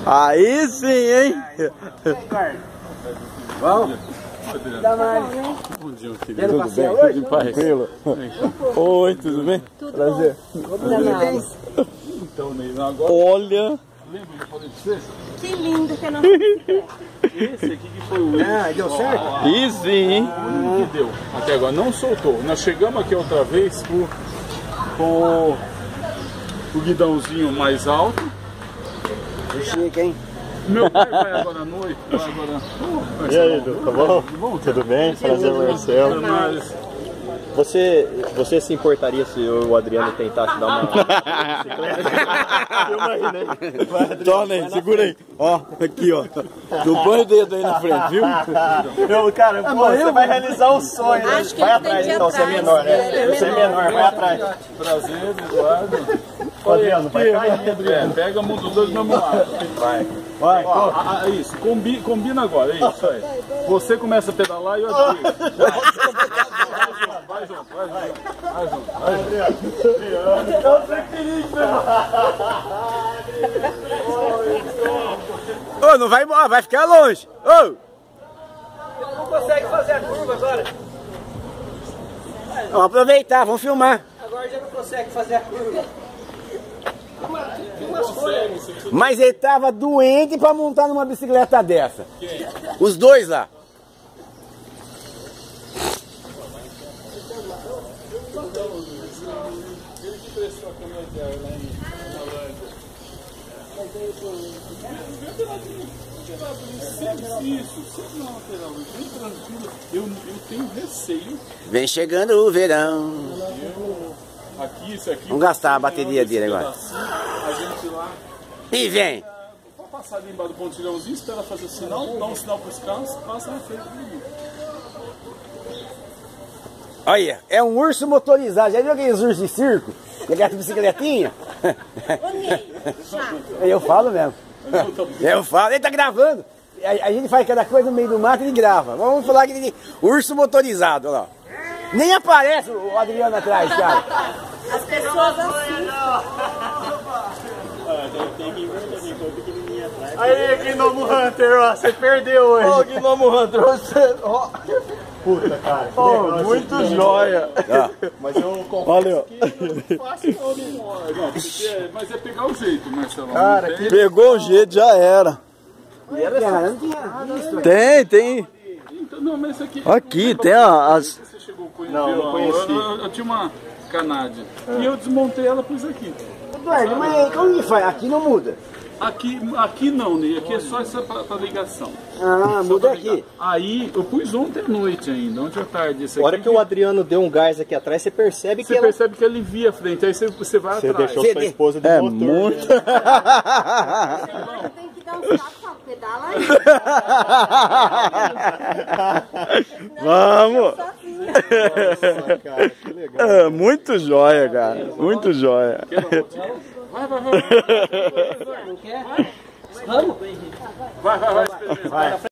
Aí sim, hein? Vamos? Dá mais. Bom dia, meu Tudo querido. bem? Tudo em paz? Tranquilo. Oi, tudo bem? Tudo Prazer. bom. Então, Ney, agora... Olha! Lembra que eu falei pra você? Que lindo que é nossa bicicleta. Esse aqui que foi o único. Deu certo? Aí sim, hein? O único que deu. Até agora não soltou. Nós chegamos aqui outra vez com o guidãozinho mais alto. Chique, hein? Meu pai vai agora à noite. Vai agora... E aí, Edu, tá bom? Tudo bem? Prazer, Marcelo. Mas... Você se importaria se o Adriano tentasse dar uma bicicleta? Filma aí, né? Torna aí, segura aí. Ó, aqui, ó. Não põe o dedo aí na frente, viu? Cara, pô, você vai realizar um sonho, né? Acho que Vai ele atrás tem que ir então, você é atrás, menor, né? ele é Você é menor, vai atrás. Prazer, Eduardo. Adriano, vai cair, Adriano. Pega um dos dois do mesmo lado. Vai. Vai, isso, combina agora, isso aí. Você começa a pedalar e eu digo. Vai junto, vai junto. Ô, não vai embora, vai ficar longe. Ô! Não consegue fazer a curva agora. Vamos aproveitar, vamos filmar. Agora já não consegue fazer a curva. Mas ele tava doente pra montar numa bicicleta dessa. Os dois lá. Ele que prestou a câmera de ar lá em Isso, sempre na lateral, bem tranquilo. Eu tenho receio. Vem chegando o verão. Aqui, isso aqui. Vamos gastar a bateria dele agora. A gente lá. E vem. Pode passar ali embaixo do pontilhãozinho, espera fazer o sinal, dá um sinal para os carros, passa na frente do menino. Olha, é um urso motorizado. Já viu aqueles ursos de circo? Que gasta bicicletinha? Ô, Ney, chato. Eu falo mesmo. Eu falo, ele tá gravando. A gente faz cada coisa no meio do mato e ele grava. Vamos falar que ele urso motorizado, olha lá. Nem aparece o Adriano atrás, cara. As pessoas assim. Aí, Gnomo Hunter, ó, você perdeu hoje. Ô, Gnomo Hunter, você... Ó. Puta, cara. Oh, muito joia. Mas eu confesso Olha, que não é fácil não, né? não, mas é pegar o jeito, Marcelo. Cara, não tem- pegou o jeito, já era. Cara, não tinha visto. Tem. Então, não, mas isso aqui... Aqui, tem as... Você chegou com Não conheci. Eu tinha uma Canadian e eu desmontei ela e pus aqui. Eduardo, mas como que faz? Aqui não muda. Aqui não, Ney, aqui é só essa pra ligação. Ah, Só muda pra ligar. aqui. Aí, eu pus ontem à noite ainda, ontem à tarde. Isso A hora aqui, que o Adriano deu um gás aqui atrás, você percebe que você ela... percebe que alivia a frente, aí você vai Você atrás. deixou sua esposa de motor. muito. Agora tem que dar um saco, sabe? Pedala aí. Vamos! Sozinho. Cara, que legal. Muito joia, cara. Muito joia. Não quer? Vamos? Vai.